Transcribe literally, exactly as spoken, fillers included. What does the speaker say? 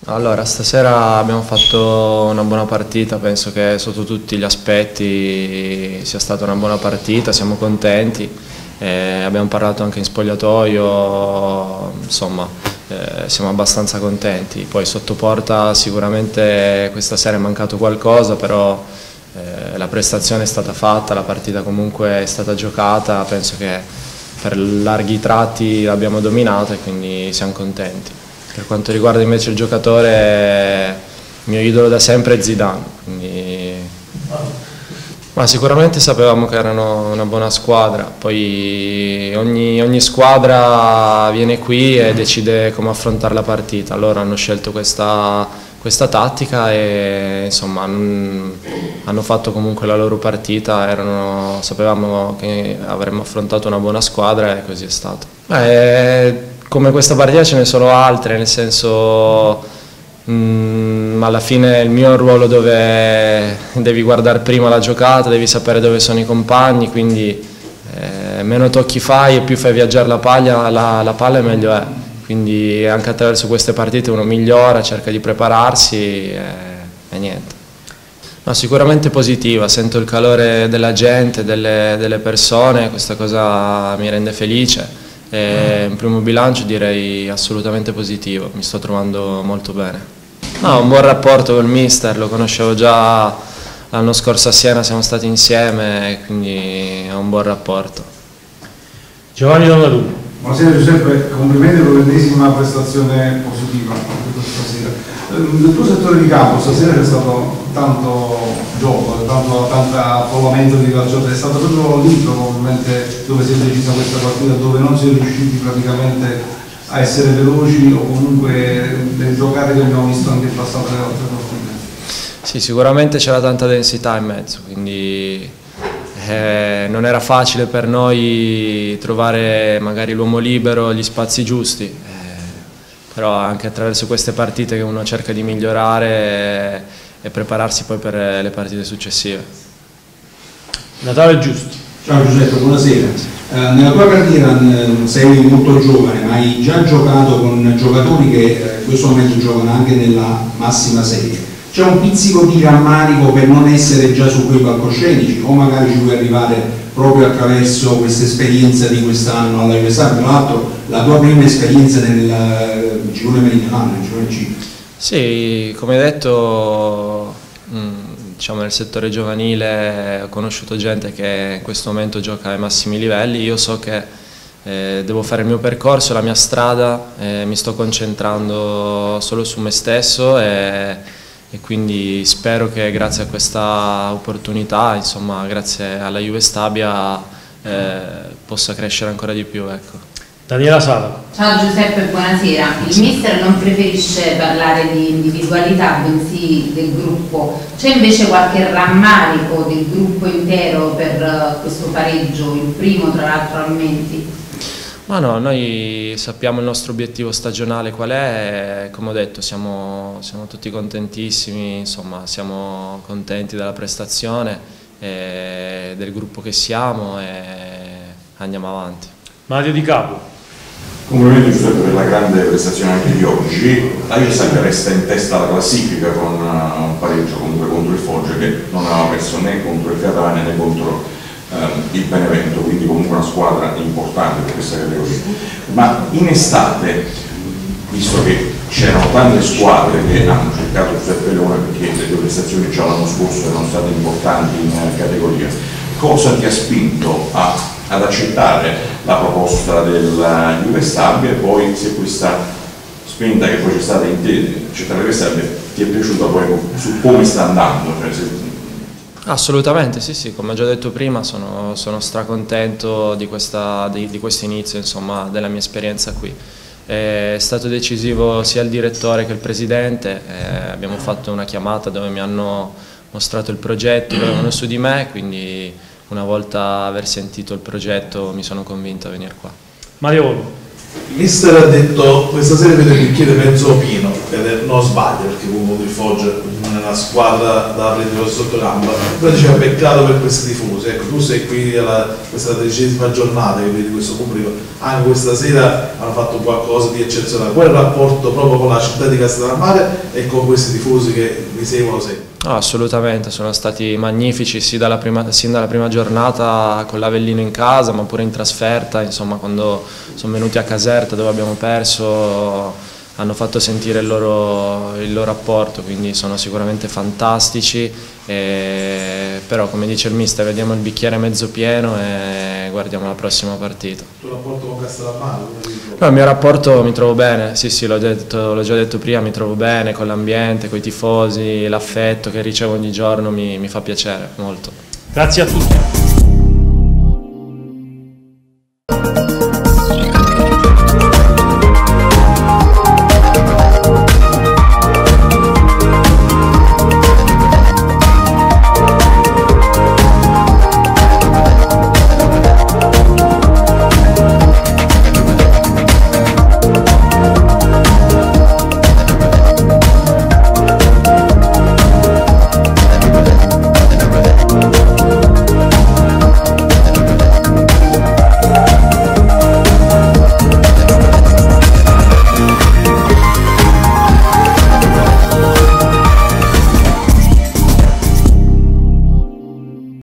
Allora, stasera abbiamo fatto una buona partita, penso che sotto tutti gli aspetti sia stata una buona partita, siamo contenti, eh, abbiamo parlato anche in spogliatoio, insomma eh, siamo abbastanza contenti. Poi sotto porta sicuramente questa sera è mancato qualcosa, però eh, la prestazione è stata fatta, la partita comunque è stata giocata, penso che per larghi tratti l'abbiamo dominata e quindi siamo contenti. Per quanto riguarda invece il giocatore, il mio idolo da sempre è Zidane, quindi... ma sicuramente sapevamo che erano una buona squadra, poi ogni, ogni squadra viene qui e decide come affrontare la partita, loro hanno scelto questa, questa tattica e insomma hanno fatto comunque la loro partita, erano, sapevamo che avremmo affrontato una buona squadra e così è stato. Beh, come questa partita ce ne sono altre, nel senso mh, alla fine il mio è un ruolo dove devi guardare prima la giocata, devi sapere dove sono i compagni, quindi eh, meno tocchi fai e più fai viaggiare la, paglia, la, la palla e meglio è. Quindi anche attraverso queste partite uno migliora, cerca di prepararsi e, e niente. No, sicuramente positiva, sento il calore della gente, delle, delle persone, questa cosa mi rende felice. E un primo bilancio direi assolutamente positivo, mi sto trovando molto bene. No, un buon rapporto col mister, lo conoscevo già l'anno scorso a Siena, siamo stati insieme, quindi ho un buon rapporto. Giovanni Donnarumma. Buonasera Giuseppe, complimenti per l'ennesima prestazione positiva stasera. Nel tuo settore di campo stasera c'è stato tanto gioco, tanto, tanto affollamento di calciatori, è stato proprio lì probabilmente dove si è decisa questa partita, dove non si è riusciti praticamente a essere veloci o comunque nel giocare che abbiamo visto anche in passato le altre partite. Sì, sicuramente c'era tanta densità in mezzo, quindi eh, non era facile per noi trovare magari l'uomo libero, gli spazi giusti. Eh, però anche attraverso queste partite che uno cerca di migliorare e prepararsi poi per le partite successive. Natale Giusto. Ciao Giuseppe, buonasera. Eh, nella tua carriera eh, sei molto giovane, ma hai già giocato con giocatori che eh, in questo momento giocano anche nella massima serie. C'è un pizzico di rammarico per non essere già su quei palcoscenici o magari ci vuoi arrivare proprio attraverso questa esperienza di quest'anno alla U S A? Tra l'altro la tua prima esperienza nel girone meridionale, nel girone C. Sì, come detto, diciamo nel settore giovanile ho conosciuto gente che in questo momento gioca ai massimi livelli, io so che eh, devo fare il mio percorso, la mia strada, eh, mi sto concentrando solo su me stesso e, e quindi spero che grazie a questa opportunità, insomma grazie alla Juve Stabia, eh, possa crescere ancora di più. Ecco. Daniela Sala. Ciao Giuseppe, buonasera. Il mister non preferisce parlare di individualità, bensì del gruppo. C'è invece qualche rammarico del gruppo intero per questo pareggio, il primo tra l'altro a Menti? Ma no, noi sappiamo il nostro obiettivo stagionale qual è, come ho detto siamo, siamo tutti contentissimi, insomma siamo contenti della prestazione, e del gruppo che siamo e andiamo avanti. Mario Di Capo. Complimenti Giuseppe per la grande prestazione anche di oggi. La Juve Stabia resta in testa alla classifica con un pareggio comunque contro il Foggia che non aveva perso né contro il Catania né contro ehm, il Benevento, quindi comunque una squadra importante per questa categoria. Ma in estate, visto che c'erano tante squadre che hanno cercato Giuseppe Leone perché le due prestazioni già l'anno scorso erano state importanti in categoria, cosa ti ha spinto a ad accettare la proposta della Juve Stabia e poi se questa spinta che poi c'è stata in te, accettare la Juve Stabia, ti è piaciuta poi su come sta andando? Cioè se... Assolutamente, sì, sì, come ho già detto prima sono, sono stracontento di, questa, di, di questo inizio, insomma, della mia esperienza qui. È stato decisivo sia il direttore che il presidente, eh, abbiamo fatto una chiamata dove mi hanno mostrato il progetto, avevano su di me, quindi una volta aver sentito il progetto mi sono convinto a venire qua. Mario Olo. Il mister ha detto questa sera vedo che chiede mezzo Pino, non sbaglio perché comunque il Foggia non una squadra da prendere sotto gamba. Però diceva peccato per questi tifosi, ecco, tu sei qui alla questa tredicesima giornata che vedi questo pubblico, anche questa sera hanno fatto qualcosa di eccezionale. Qual è il rapporto proprio con la città di Castellammare e con questi tifosi che vi seguono sempre? No, assolutamente, sono stati magnifici sin dalla prima, sin dalla prima giornata con l'Avellino in casa, ma pure in trasferta, insomma quando sono venuti a Caserta dove abbiamo perso hanno fatto sentire il loro, il loro apporto, quindi sono sicuramente fantastici, e, però come dice il mister vediamo il bicchiere mezzo pieno e guardiamo la prossima partita. Il tuo rapporto con Castellammare? No, il mio rapporto mi trovo bene, sì sì, l'ho detto, l'ho già detto prima, mi trovo bene con l'ambiente, con i tifosi, l'affetto che ricevo ogni giorno mi, mi fa piacere molto. Grazie a tutti.